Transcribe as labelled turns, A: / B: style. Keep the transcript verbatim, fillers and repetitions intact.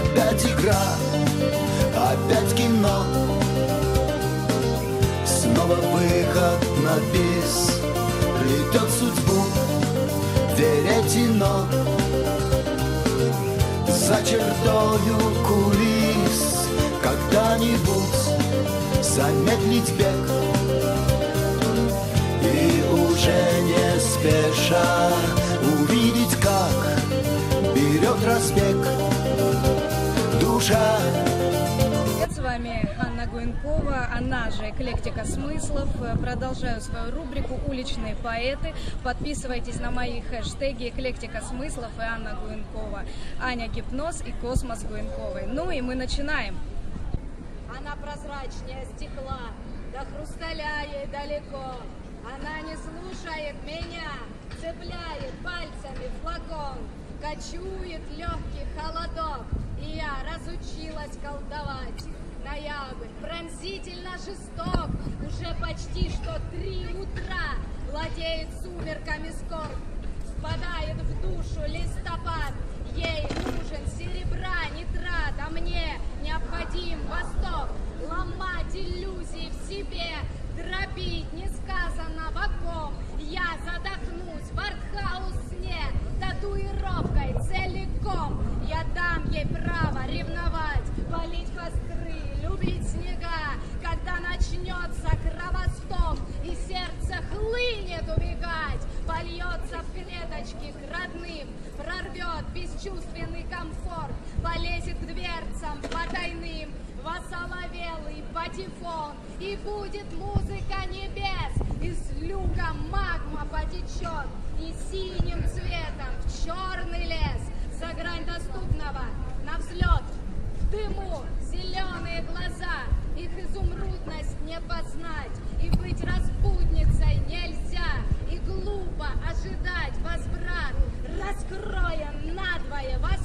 A: Опять игра, опять кино, снова выход на бис. Плетет судьбу веретено за чертою кулис. Когда-нибудь замедлить бег и уже не спеша увидеть, как берет разбег душа.
B: С вами Анна Гуенкова, она же «Эклектика смыслов». Продолжаю свою рубрику «Уличные поэты». Подписывайтесь на мои хэштеги «Эклектика смыслов» и Анна Гуенкова, Аня Гипноз и Космос Гуенковой. Ну и мы начинаем.
C: Она прозрачнее стекла, до хрусталя ей далеко. Она не слушает меня, цепляет пальцами флакон, кочует легкий холодок, и я разучилась колдовать. Ноябрь пронзительно жесток, уже почти что три утра, владеет сумерками скорбь, впадает в душу листопад. Ей нужен серебра нитрат, а мне необходим восток. Ломать иллюзии в себе, дробить несказанного ком. Я задохнусь в артхаус сне татуировкой целиком. Я дам ей право ревновать, палить костры, любить снега. Когда начнется кровосток и сердце хлынет убегать, польется в клеточки к родным, прорвет бесчувственный комфорт, полезет к дверцам потайным в осоловелый патефон, и будет музыка небес, из люка магма потечет, и синим цветом в черный лес, за грань доступного, на взлет. В дыму зеленые глаза, их изумрудность не познать, и быть распутницей нельзя, и глупо ожидать возврат, раскроя надвое вас.